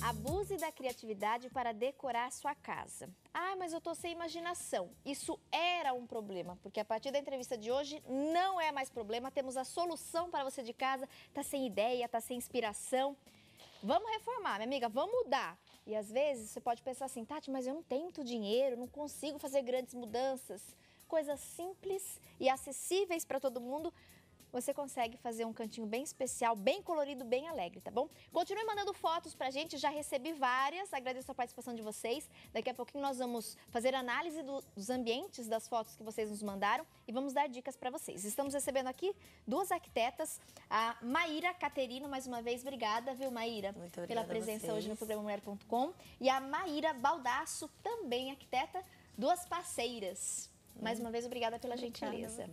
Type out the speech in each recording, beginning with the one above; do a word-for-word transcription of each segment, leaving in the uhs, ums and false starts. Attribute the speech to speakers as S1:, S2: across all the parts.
S1: Abuse da criatividade para decorar sua casa. Ah, mas eu tô sem imaginação. Isso era um problema, porque a partir da entrevista de hoje não é mais problema. Temos a solução para você de casa. Tá sem ideia, tá sem inspiração. Vamos reformar, minha amiga, vamos mudar. E às vezes você pode pensar assim, Tati, mas eu não tenho muito dinheiro, não consigo fazer grandes mudanças. Coisas simples e acessíveis para todo mundo. Você consegue fazer um cantinho bem especial, bem colorido, bem alegre, tá bom? Continue mandando fotos pra gente, já recebi várias, agradeço a participação de vocês. Daqui a pouquinho nós vamos fazer análise do, dos ambientes das fotos que vocês nos mandaram e vamos dar dicas pra vocês. Estamos recebendo aqui duas arquitetas, a Maíra Caterino, mais uma vez, obrigada, viu, Maíra?
S2: Muito obrigada
S1: pela presença
S2: a vocês.
S1: hoje no programa Mulher ponto com. E a Maíra Baldasso, também arquiteta, duas parceiras. Mais uma vez, obrigada pela gentileza.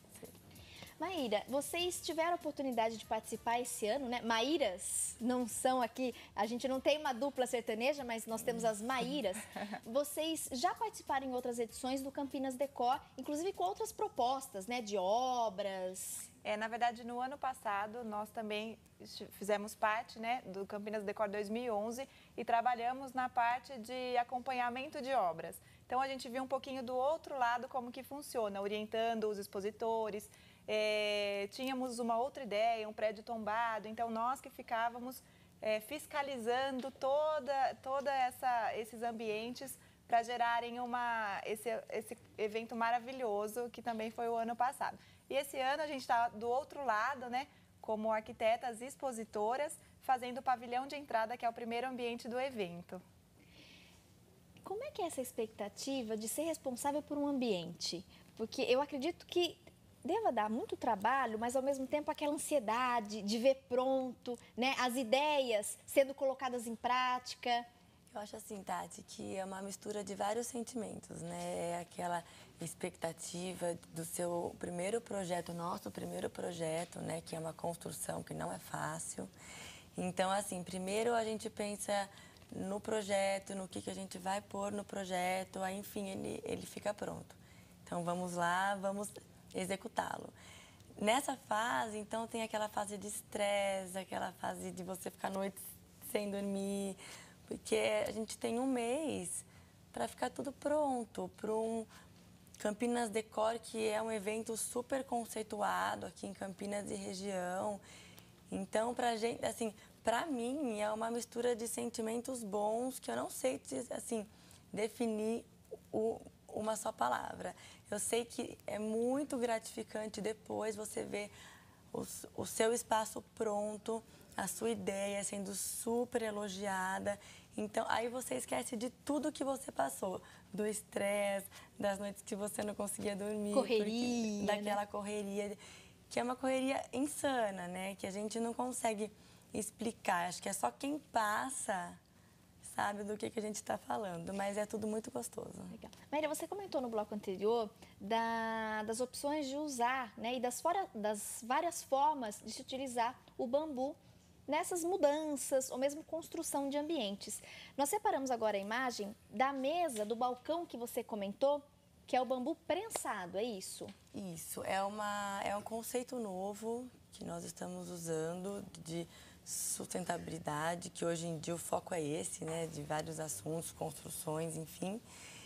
S1: Maíra, vocês tiveram a oportunidade de participar esse ano, né? Maíras não são aqui, a gente não tem uma dupla sertaneja, mas nós temos as Maíras. Vocês já participaram em outras edições do Campinas Decor, inclusive com outras propostas, né? De obras.
S3: É, na verdade, no ano passado, nós também fizemos parte, né, do Campinas Decor dois mil e onze e trabalhamos na parte de acompanhamento de obras. Então, a gente viu um pouquinho do outro lado como que funciona, orientando os expositores. É, tínhamos uma outra ideia, um prédio tombado, então nós que ficávamos é, fiscalizando toda, toda essa, esses ambientes para gerarem uma, esse, esse evento maravilhoso que também foi o ano passado. E esse ano a gente está do outro lado, né, como arquitetas expositoras, fazendo o pavilhão de entrada, que é o primeiro ambiente do evento.
S1: Como é que é essa expectativa de ser responsável por um ambiente? Porque eu acredito que deva dar muito trabalho, mas ao mesmo tempo aquela ansiedade de ver pronto, né, as ideias sendo colocadas em prática.
S2: Eu acho assim, Tati, que é uma mistura de vários sentimentos, né? É aquela expectativa do seu primeiro projeto, nosso primeiro projeto, né? Que é uma construção que não é fácil. Então, assim, primeiro a gente pensa no projeto, no que, que a gente vai pôr no projeto, aí, enfim, ele, ele fica pronto. Então, vamos lá, vamos executá-lo. Nessa fase, então, tem aquela fase de estresse, aquela fase de você ficar noites sem dormir, porque a gente tem um mês para ficar tudo pronto para um Campinas Decor, que é um evento super conceituado aqui em Campinas e região. Então, pra gente, assim, para mim é uma mistura de sentimentos bons que eu não sei, assim, definir o uma só palavra. Eu sei que é muito gratificante depois você ver o, o seu espaço pronto, a sua ideia sendo super elogiada. Então, aí você esquece de tudo que você passou, do estresse, das noites que você não conseguia dormir.
S1: Correria,
S2: porque, daquela
S1: né?
S2: correria, que é uma correria insana, né? Que a gente não consegue explicar. Acho que é só quem passa sabe do que, que a gente está falando, mas é tudo muito gostoso.
S1: Legal. Maíra, você comentou no bloco anterior da, das opções de usar, né, e das, fora, das várias formas de se utilizar o bambu nessas mudanças ou mesmo construção de ambientes. Nós separamos agora a imagem da mesa, do balcão que você comentou, que é o bambu prensado, é isso?
S2: Isso, é, uma, é um conceito novo que nós estamos usando de sustentabilidade, que hoje em dia o foco é esse, né, de vários assuntos, construções, enfim.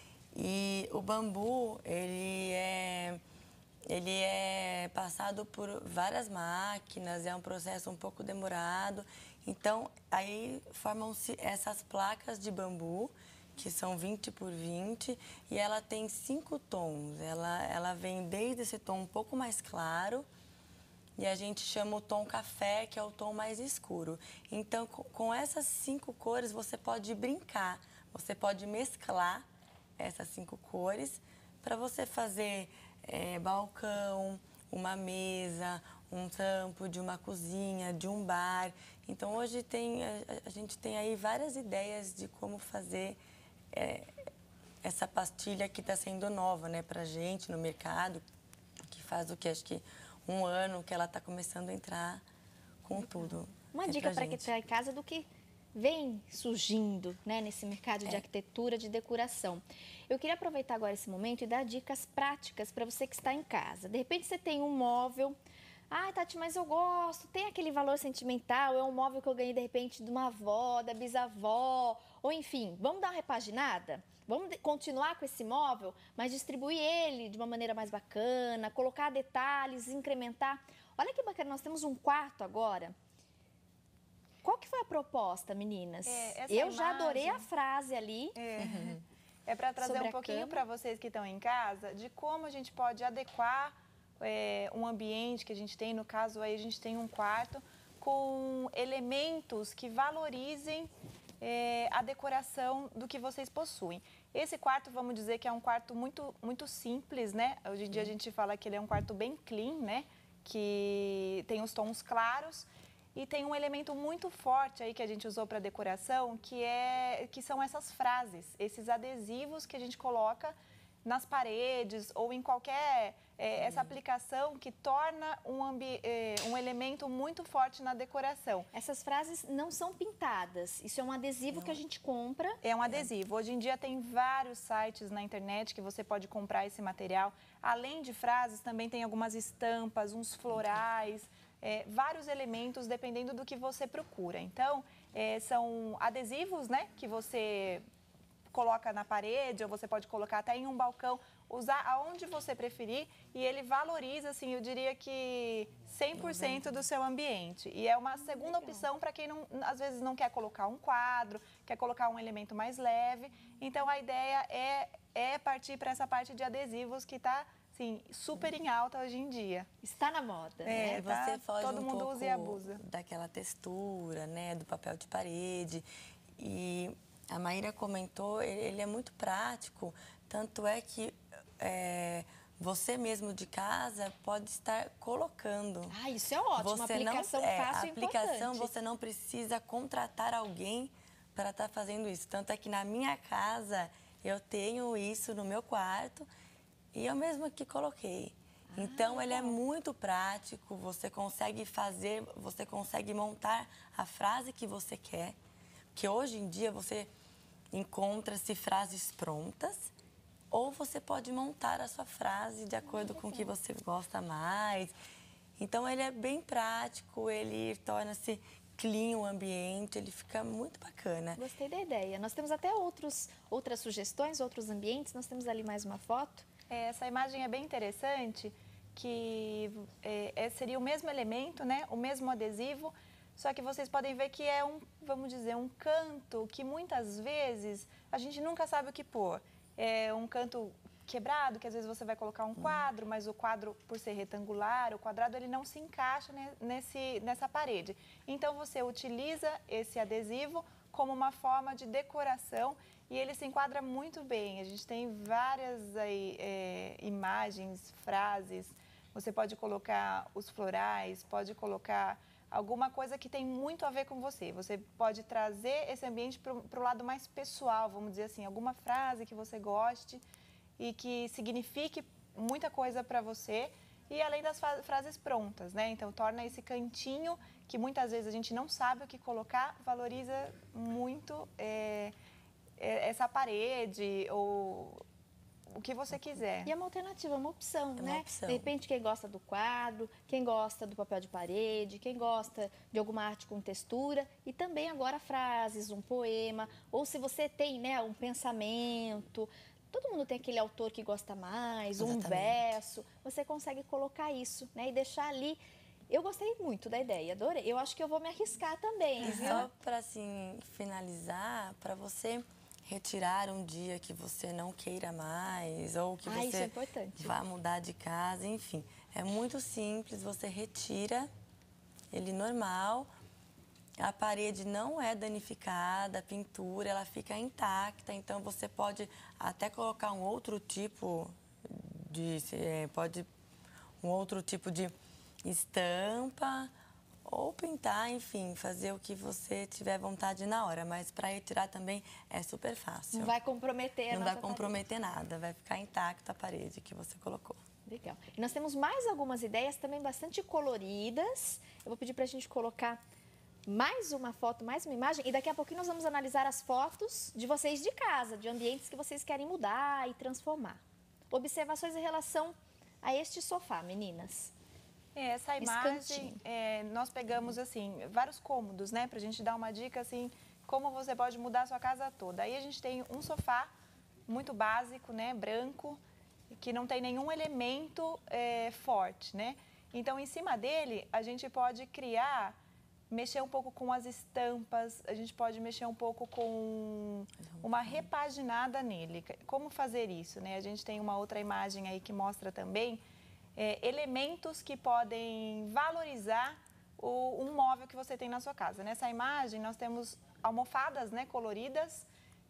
S2: E o bambu, ele é, ele é passado por várias máquinas, é um processo um pouco demorado. Então, aí formam-se essas placas de bambu, que são vinte por vinte, e ela tem cinco tons. Ela, ela vem desde esse tom um pouco mais claro, e a gente chama o tom café, que é o tom mais escuro. Então, com essas cinco cores, você pode brincar, você pode mesclar essas cinco cores para você fazer é, balcão, uma mesa, um tampo de uma cozinha, de um bar. Então, hoje tem, a, a gente tem aí várias ideias de como fazer é, essa pastilha que está sendo nova, né, para a gente no mercado, que faz o que acho que um ano que ela está começando a entrar com tudo.
S1: Uma
S2: é
S1: dica para
S2: gente.
S1: quem está em casa do que vem surgindo, né, nesse mercado de
S2: É.
S1: arquitetura, de decoração. Eu queria aproveitar agora esse momento e dar dicas práticas para você que está em casa. De repente você tem um móvel Ai, Tati, mas eu gosto, tem aquele valor sentimental, é um móvel que eu ganhei de repente de uma avó, da bisavó, ou enfim, vamos dar uma repaginada? Vamos continuar com esse móvel, mas distribuir ele de uma maneira mais bacana, colocar detalhes, incrementar. Olha que bacana, nós temos um quarto agora. Qual que foi a proposta, meninas?
S3: É,
S1: eu
S3: imagem...
S1: já adorei a frase ali.
S3: É, uhum. é para trazer um pouquinho para vocês que estão em casa de como a gente pode adequar é, um ambiente que a gente tem. No caso, aí a gente tem um quarto com elementos que valorizem É, a decoração do que vocês possuem. Esse quarto, vamos dizer que é um quarto muito, muito simples, né? Hoje em dia a gente fala que ele é um quarto bem clean, né? Que tem os tons claros e tem um elemento muito forte aí que a gente usou para decoração, que, é, que são essas frases, esses adesivos que a gente coloca nas paredes ou em qualquer... É, essa aplicação que torna um, ambi é, um elemento muito forte na decoração.
S1: Essas frases não são pintadas, isso é um adesivo não. que a gente compra.
S3: É um adesivo. Hoje em dia tem vários sites na internet que você pode comprar esse material. Além de frases, também tem algumas estampas, uns florais, é, vários elementos dependendo do que você procura. Então, é, são adesivos, né, que você coloca na parede ou você pode colocar até em um balcão, usar aonde você preferir e ele valoriza, assim, eu diria que cem por cento do seu ambiente. E é uma segunda opção para quem, não, às vezes, não quer colocar um quadro, quer colocar um elemento mais leve. Então, a ideia é, é partir para essa parte de adesivos que está, assim, super em alta hoje em dia.
S1: Está na moda,
S3: é,
S1: né?
S2: Você
S3: tá,
S2: foge
S3: todo
S2: um
S3: mundo
S2: pouco
S3: usa e abusa.
S2: daquela textura, né, do papel de parede. E a Maíra comentou, ele é muito prático, tanto é que é, você mesmo de casa pode estar colocando.
S1: Ah, isso é ótimo,
S2: você
S1: uma aplicação
S2: não, é,
S1: fácil
S2: a aplicação
S1: importante.
S2: Você não precisa contratar alguém para estar fazendo isso. Tanto é que na minha casa eu tenho isso no meu quarto e eu mesma que coloquei. Ah, então ele é muito prático, você consegue fazer, você consegue montar a frase que você quer. Que hoje em dia você encontra-se frases prontas ou você pode montar a sua frase de acordo com o que você gosta mais. Então, ele é bem prático, ele torna-se clean o ambiente, ele fica muito bacana.
S1: Gostei da ideia. Nós temos até outros, outras sugestões, outros ambientes. Nós temos ali mais uma foto.
S3: É, essa imagem é bem interessante, que é, seria o mesmo elemento, né? O mesmo adesivo, só que vocês podem ver que é um, vamos dizer, um canto que muitas vezes a gente nunca sabe o que pôr. É um canto quebrado, que às vezes você vai colocar um quadro, mas o quadro, por ser retangular, o quadrado, ele não se encaixa nesse, nessa parede. Então, você utiliza esse adesivo como uma forma de decoração e ele se enquadra muito bem. A gente tem várias aí, é, imagens, frases. Você pode colocar os florais, pode colocar alguma coisa que tem muito a ver com você. Você pode trazer esse ambiente para o lado mais pessoal, vamos dizer assim, alguma frase que você goste e que signifique muita coisa para você. E além das frases prontas, né? Então, torna esse cantinho, que muitas vezes a gente não sabe o que colocar, valoriza muito é, essa parede ou o que você quiser.
S1: E é uma alternativa, uma opção,
S2: é
S1: né?
S2: Uma opção.
S1: De repente, quem gosta do quadro, quem gosta do papel de parede, quem gosta de alguma arte com textura e também agora frases, um poema, ou se você tem, né, um pensamento, todo mundo tem aquele autor que gosta mais, Exatamente. um verso, você consegue colocar isso, né, e deixar ali. Eu gostei muito da ideia, adorei. Eu acho que eu vou me arriscar também,
S2: E
S1: viu?
S2: só para, assim, finalizar, para você retirar um dia que você não queira mais ou que
S1: ah,
S2: você
S1: isso é importante.
S2: vá mudar de casa, enfim. É muito simples, você retira ele normal, a parede não é danificada, a pintura ela fica intacta, então você pode até colocar um outro tipo de, pode, um outro tipo de estampa ou pintar, enfim, fazer o que você tiver vontade na hora. Mas para retirar também é super fácil.
S1: Não vai comprometer a
S2: Não
S1: nossa
S2: vai comprometer parede. nada, vai ficar intacta a parede que você colocou.
S1: Legal. E nós temos mais algumas ideias também bastante coloridas. Eu vou pedir para a gente colocar mais uma foto, mais uma imagem. E daqui a pouquinho nós vamos analisar as fotos de vocês de casa, de ambientes que vocês querem mudar e transformar. Observações em relação a este sofá, meninas.
S3: É, essa imagem, é, nós pegamos assim, vários cômodos, né? Pra gente dar uma dica assim, como você pode mudar a sua casa toda. Aí a gente tem um sofá muito básico, né? Branco, que não tem nenhum elemento é, forte, né? Então, em cima dele, a gente pode criar, mexer um pouco com as estampas, a gente pode mexer um pouco com uma repaginada nele. Como fazer isso, né? A gente tem uma outra imagem aí que mostra também é, elementos que podem valorizar o, um móvel que você tem na sua casa. Nessa imagem, nós temos almofadas, né, coloridas,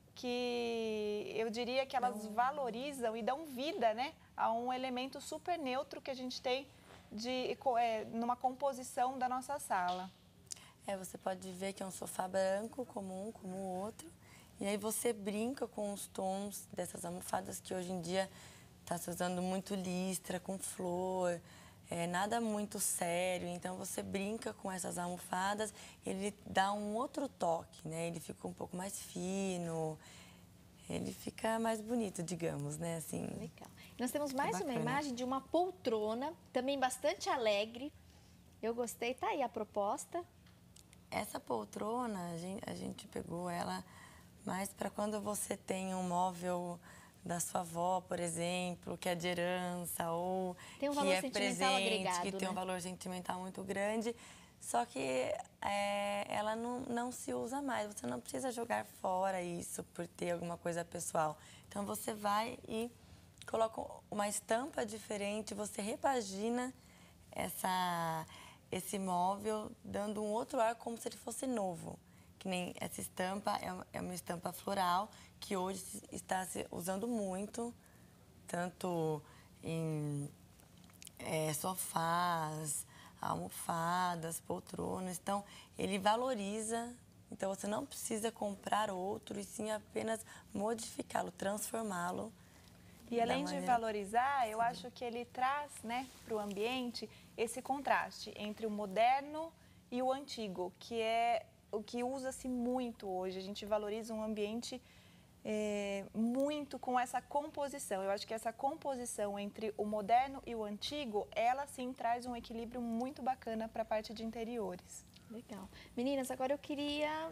S3: que eu diria que elas valorizam e dão vida, né, a um elemento super neutro que a gente tem de, é, numa composição da nossa sala.
S2: É, você pode ver que é um sofá branco comum, como o outro, e aí você brinca com os tons dessas almofadas que hoje em dia está se usando muito listra, com flor, é, nada muito sério. Então você brinca com essas almofadas, ele dá um outro toque, né? Ele fica um pouco mais fino, ele fica mais bonito, digamos, né? Assim,
S1: legal. Nós temos mais
S2: bacana.
S1: uma imagem de uma poltrona, também bastante alegre. Eu gostei, tá aí a proposta.
S2: Essa poltrona, a gente, a gente pegou ela mais para quando você tem um móvel da sua avó, por exemplo, que é de herança ou
S1: tem um
S2: que
S1: valor
S2: é
S1: sentimental
S2: presente,
S1: agregado,
S2: que
S1: né?
S2: tem um valor sentimental muito grande, só que é, ela não, não se usa mais. Você não precisa jogar fora isso por ter alguma coisa pessoal. Então você vai e coloca uma estampa diferente, você repagina essa, esse móvel, dando um outro ar como se ele fosse novo. Que nem essa estampa é uma estampa floral que hoje está se usando muito, tanto em é, sofás, almofadas, poltronas. Então, ele valoriza. Então, você não precisa comprar outro e sim apenas modificá-lo, transformá-lo.
S3: E além de valorizar, eu acho que ele traz, né, para o ambiente esse contraste entre o moderno e o antigo, que é o que usa-se muito hoje. A gente valoriza um ambiente é, muito com essa composição. Eu acho que essa composição entre o moderno e o antigo, ela sim traz um equilíbrio muito bacana para a parte de interiores.
S1: Legal. Meninas, agora eu queria...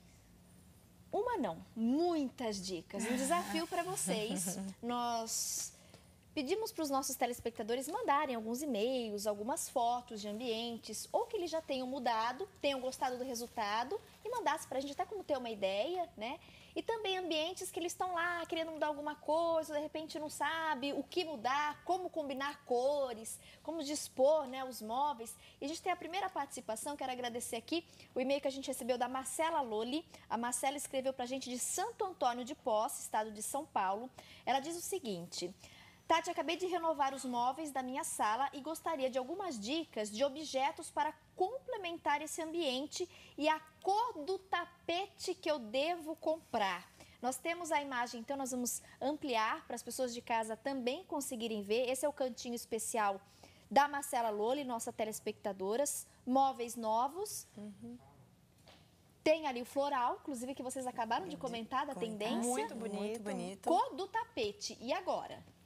S1: Uma não, muitas dicas. Um desafio para vocês. Nós pedimos para os nossos telespectadores mandarem alguns e-mails, algumas fotos de ambientes, ou que eles já tenham mudado, tenham gostado do resultado, e mandasse para a gente até como ter uma ideia, né? E também ambientes que eles estão lá querendo mudar alguma coisa, de repente não sabe o que mudar, como combinar cores, como dispor, né, os móveis. E a gente tem a primeira participação, quero agradecer aqui o e-mail que a gente recebeu da Marcela Loli. A Marcela escreveu para a gente de Santo Antônio de Posse, estado de São Paulo. Ela diz o seguinte: Tati, acabei de renovar os móveis da minha sala e gostaria de algumas dicas de objetos para complementar esse ambiente e a cor do tapete que eu devo comprar. Nós temos a imagem, então nós vamos ampliar para as pessoas de casa também conseguirem ver. Esse é o cantinho especial da Marcela Loli, nossa telespectadoras. Móveis novos. Uhum. Tem ali o floral, inclusive que vocês acabaram de comentar, da tendência.
S3: Muito bonito.
S2: Muito bonito.
S1: Cor do tapete. E agora?